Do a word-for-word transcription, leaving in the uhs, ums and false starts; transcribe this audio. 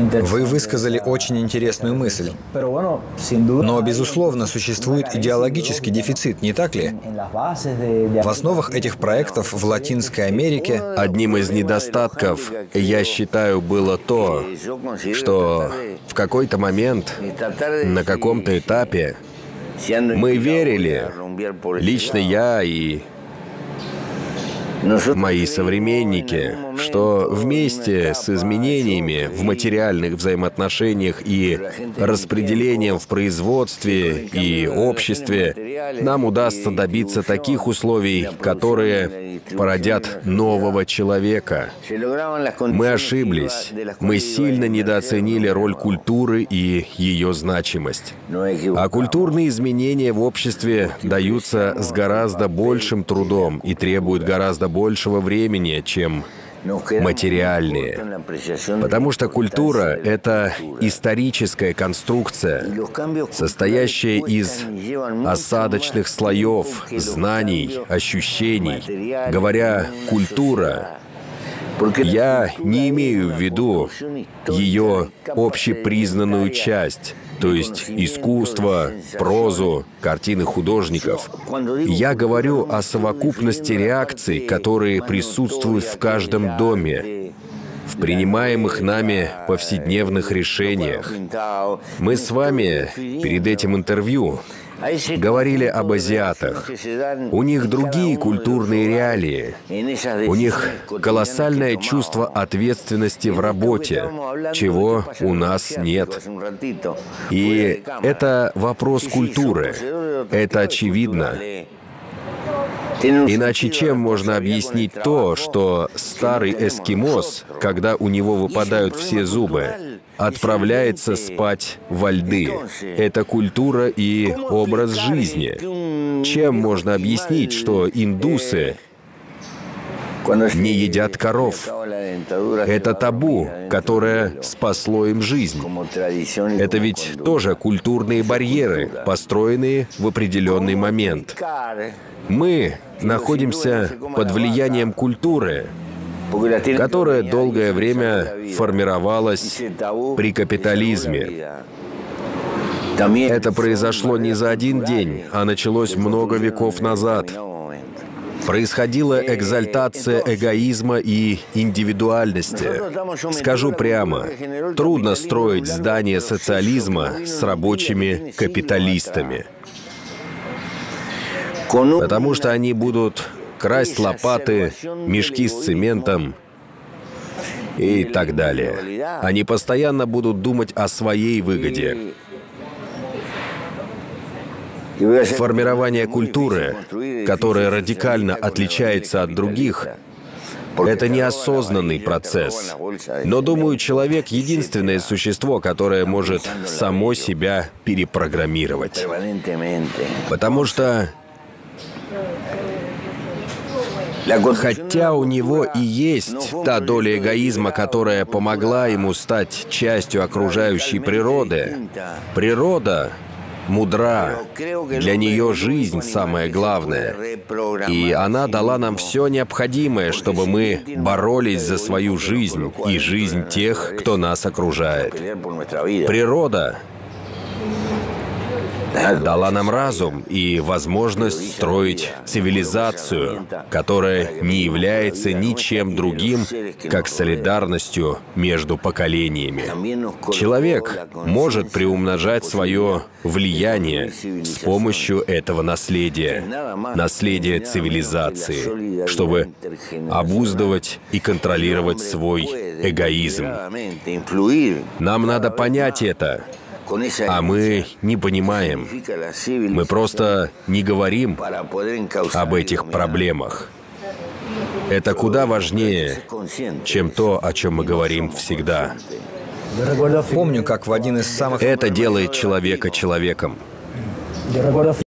Вы высказали очень интересную мысль. Но, безусловно, существует идеологический дефицит, не так ли? В основах этих проектов в Латинской Америке одним из недостатков, я считаю, было то, что в какой-то момент, на каком-то этапе, мы верили, лично я и мои современники, что вместе с изменениями в материальных взаимоотношениях и распределением в производстве и обществе нам удастся добиться таких условий, которые породят нового человека. Мы ошиблись. Мы сильно недооценили роль культуры и ее значимость. А культурные изменения в обществе даются с гораздо большим трудом и требуют гораздо большего времени, чем материальные. Потому что культура — это историческая конструкция, состоящая из осадочных слоев, знаний, ощущений. Говоря «культура», я не имею в виду ее общепризнанную часть, то есть искусство, прозу, картины художников. Я говорю о совокупности реакций, которые присутствуют в каждом доме, в принимаемых нами повседневных решениях. Мы с вами перед этим интервью говорили об азиатах. У них другие культурные реалии. У них колоссальное чувство ответственности в работе, чего у нас нет. И это вопрос культуры. Это очевидно. Иначе чем можно объяснить то, что старый эскимос, когда у него выпадают все зубы, отправляется спать во льды? Это культура и образ жизни. Чем можно объяснить, что индусы не едят коров? Это табу, которое спасло им жизнь. Это ведь тоже культурные барьеры, построенные в определенный момент. Мы находимся под влиянием культуры, которая долгое время формировалась при капитализме. Это произошло не за один день, а началось много веков назад. Происходила экзальтация эгоизма и индивидуальности. Скажу прямо, трудно строить здание социализма с рабочими капиталистами, потому что они будут красть лопаты, мешки с цементом и так далее. Они постоянно будут думать о своей выгоде. Формирование культуры, которая радикально отличается от других, это неосознанный процесс. Но, думаю, человек — единственное существо, которое может само себя перепрограммировать. Потому что хотя у него и есть та доля эгоизма, которая помогла ему стать частью окружающей природы, природа мудра, для нее жизнь самое главное. И она дала нам все необходимое, чтобы мы боролись за свою жизнь и жизнь тех, кто нас окружает. Природа дала нам разум и возможность строить цивилизацию, которая не является ничем другим, как солидарностью между поколениями. Человек может приумножать свое влияние с помощью этого наследия, наследия цивилизации, чтобы обуздывать и контролировать свой эгоизм. Нам надо понять это. А мы не понимаем. Мы просто не говорим об этих проблемах. Это куда важнее, чем то, о чем мы говорим всегда. Помню, как в один из самых... Это делает человека человеком.